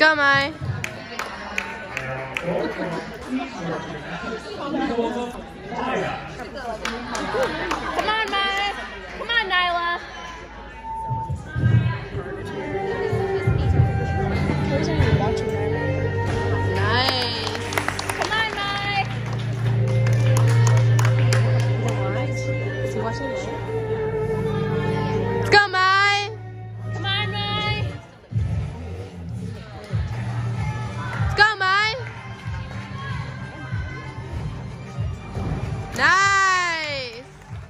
go, Mai. Come on, Mai. Come on, Nyla. Nice. Come on, Mai. Let's go, Mai. Come on, Mai. Let's go, Mai. Nice.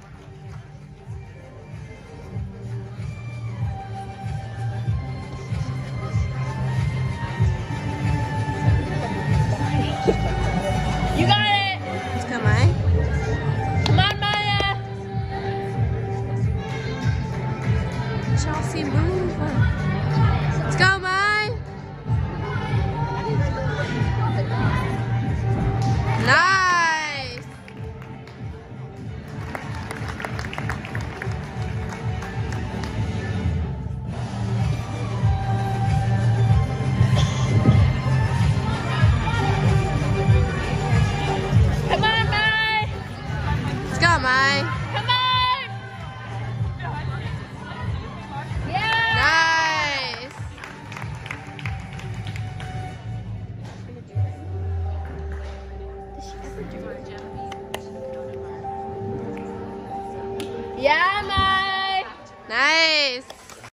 You got it. Let's go, Mai. Come on, Maya. Chelsea, move. Let's go, Mai. Nice. Come on, Mai. Let's go, Mai. Come on. Yeah. Nice. Yeah, Mai.